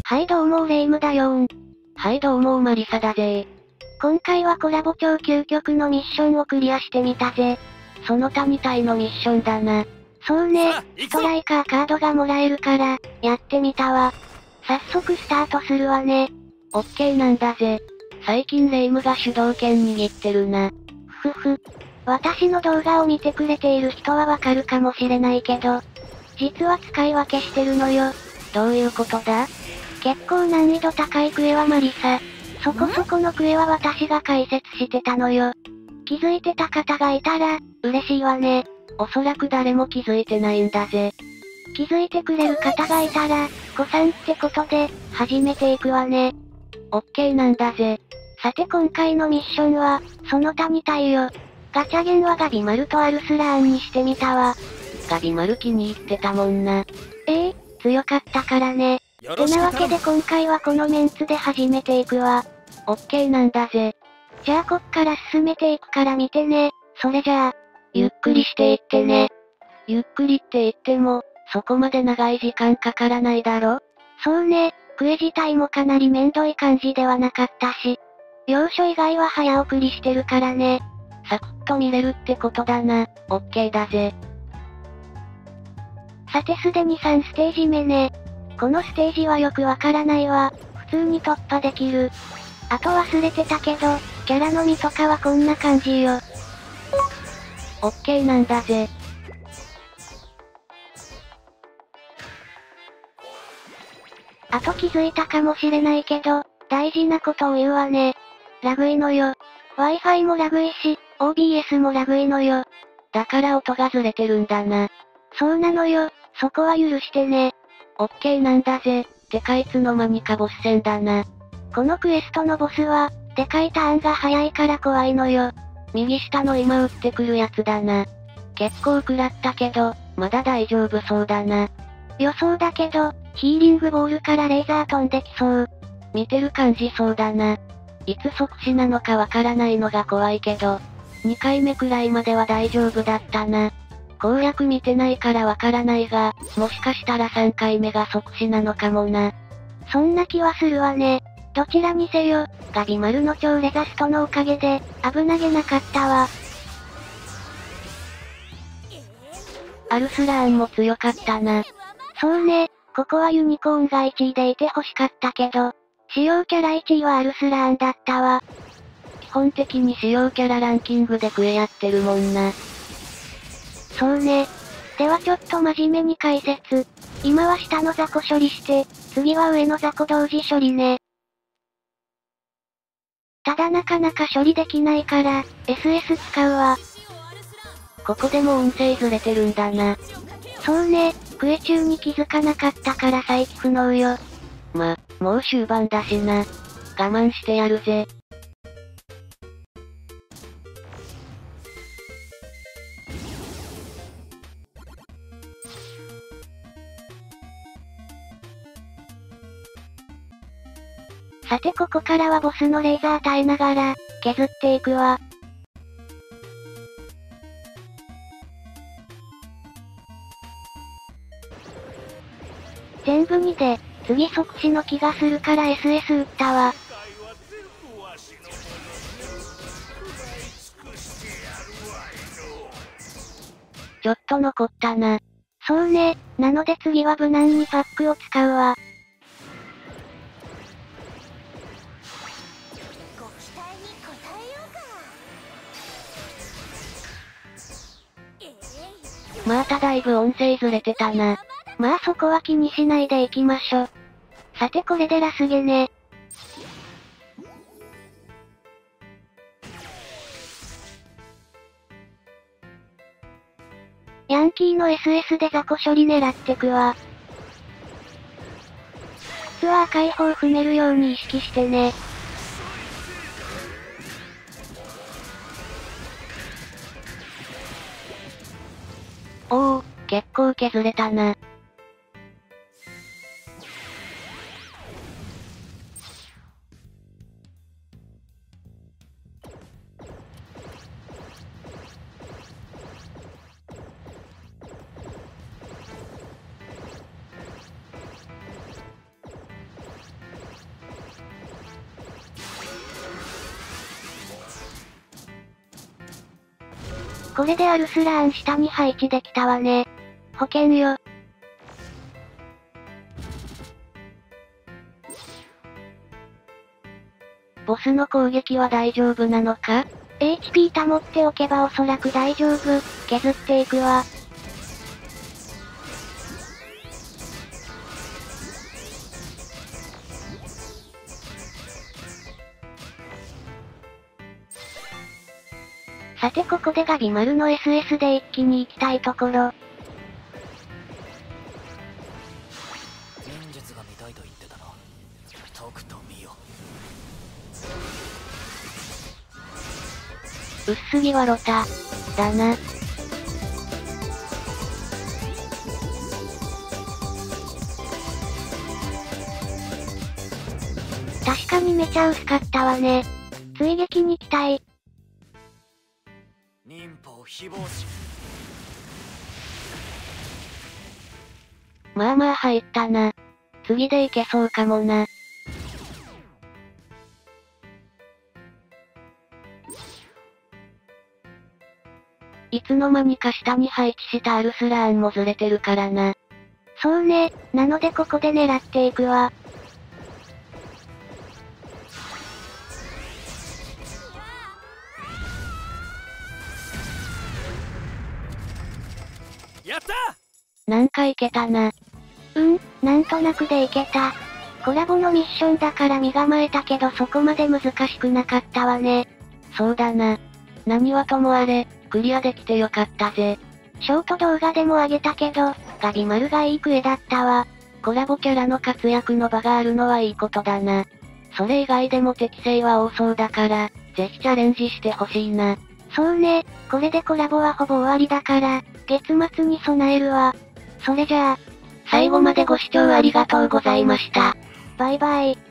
はいどうもレイムだよーん。 はいどうもマリサだぜ今回はコラボ超究極のミッションをクリアしてみたぜ。 その他2体のミッションだな。 そうね、ストライカーカードがもらえるから、やってみたわ。早速スタートするわね。 オッケーなんだぜ。最近レイムが主導権握ってるな。 ふふ。私の動画を見てくれている人はわかるかもしれないけど、実は使い分けしてるのよ。 どういうことだ？ 結構難易度高いクエはマリサ。そこそこのクエは私が解説してたのよ。気づいてた方がいたら、嬉しいわね。 おそらく誰も気づいてないんだぜ。 気づいてくれる方がいたら、誤算ってことで、始めていくわね。 オッケーなんだぜ。 さて今回のミッションは、その他2体よ。ガチャゲンはガビマルとアルスラーンにしてみたわ。 ガビマル気に入ってたもんな。 強かったからね。てなわけで今回はこのメンツで始めていくわ。 オッケーなんだぜ。 じゃあこっから進めていくから見てね。それじゃあ、 ゆっくりしていってね。ゆっくりって言っても、そこまで長い時間かからないだろ？ そうね、クエ自体もかなりめんどい感じではなかったし。要所以外は早送りしてるからね。 サクッと見れるってことだな。オッケーだぜ。 さてすでに3ステージ目ね。このステージはよくわからないわ。普通に突破できる。あと忘れてたけど、キャラのみとかはこんな感じよ。 オッケーなんだぜ。 あと気づいたかもしれないけど、大事なことを言うわね。ラグいのよ。Wi-Fi もラグいし、OBS もラグいのよ。 だから音がずれてるんだな。 そうなのよ。そこは許してね。 オッケーなんだぜ。てかいつの間にかボス戦だな。 このクエストのボスは、でかいターンが早いから怖いのよ。 右下の今撃ってくるやつだな。結構食らったけど、まだ大丈夫そうだな。 予想だけど、ヒーリングボールからレーザー飛んできそう。 見てる感じそうだな。いつ即死なのかわからないのが怖いけど、2回目くらいまでは大丈夫だったな。攻略見てないからわからないが、もしかしたら3回目が即死なのかもな。 そんな気はするわね。どちらにせよ、ガビマルの超レザストのおかげで、危なげなかったわ。 アルスラーンも強かったな。 そうね、ここはユニコーンが1位でいて欲しかったけど、主要キャラ1位はアルスラーンだったわ。 基本的に主要キャラランキングでクエやってるもんな。 そうね。ではちょっと真面目に解説。今は下の雑魚処理して、次は上の雑魚同時処理ね。ただなかなか処理できないから、SS 使うわ。 ここでも音声ずれてるんだな。 そうね、クエ中に気づかなかったから再起不能よ。 もう終盤だしな。我慢してやるぜ。 さてここからはボスのレーザー耐えながら、削っていくわ。全部2で、次即死の気がするから SS 撃ったわ。 ちょっと残ったな。 そうね、なので次は無難にパックを使うわ。 まただいぶ音声ずれてたな。 まあそこは気にしないでいきましょ。さてこれでラスゲね。ヤンキーの SS で雑魚処理狙ってくわ。靴は赤い方踏めるように意識してね。 おお、結構削れたな。 これでアルスラーン下に配置できたわね。保険よ。 ボスの攻撃は大丈夫なのか？ HP 保っておけばおそらく大丈夫。削っていくわ。さてここでガビマルの SS で一気に行きたいところ。 忍術が見たいと言ってたな。とくと見よ。 薄着はロタ。だな。 確かにめちゃ薄かったわね。追撃に期待。 忍法非防止。 まあまあ入ったな。次でいけそうかもな。いつの間にか下に配置したアルスラーンもずれてるからな。 そうね、なのでここで狙っていくわ。 やった！ なんかいけたな。 なんとなくでいけた。コラボのミッションだから身構えたけどそこまで難しくなかったわね。 そうだな。何はともあれ、クリアできてよかったぜ。 ショート動画でもあげたけど、ガビマルがいいクエだったわ。 コラボキャラの活躍の場があるのはいいことだな。それ以外でも適性は多そうだから、ぜひチャレンジしてほしいな。 そうね、これでコラボはほぼ終わりだから、月末に備えるわ。それじゃあ、 最後までご視聴ありがとうございました。 バイバイ。